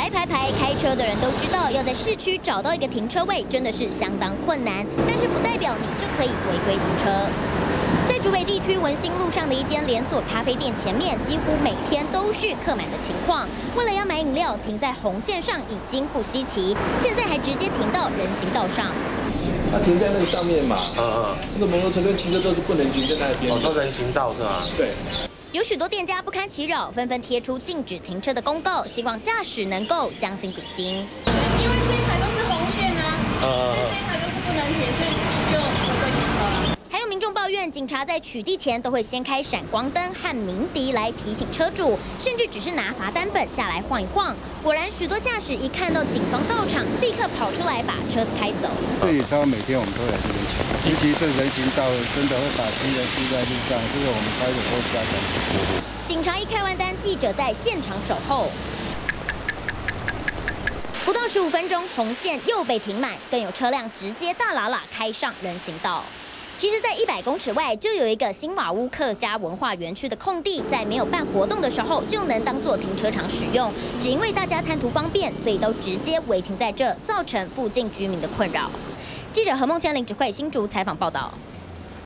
排，开车的人都知道，要在市区找到一个停车位真的是相当困难，但是不代表你就可以违规停车。在竹北地区文心路上的一间连锁咖啡店前面，几乎每天都是客满的情况。为了要买饮料，停在红线上已经不稀奇，现在还直接停到人行道上。 它停在那个上面嘛，那个摩托车跟汽车都是不能停在那边。 说人行道是吗？对。 有许多店家不堪其扰，纷纷贴出禁止停车的公告，希望驾驶能够将心比心。 因为这一排都是红线啊，所以这一排都是不能停，所以就违规停车了。 还有民众抱怨，警察在取缔前都会先开闪光灯和鸣笛来提醒车主，甚至只是拿罚单本下来晃一晃。果然，许多驾驶一看到警方到场，立刻跑出来把车子开走。 这里超每天我们都来这边骑，尤其这人行道真的会把行人丢在路上，这个我们开的都加强。 警察一开完单，记者在现场守候。不到15分钟，红线又被停满，更有车辆直接大喇喇开上人行道。其实，在100公尺外就有一个新瓦屋客家文化园区的空地，在没有办活动的时候就能当做停车场使用。只因为大家贪图方便，所以都直接违停在这，造成附近居民的困扰。记者何梦千、林芷慧新竹采访报道。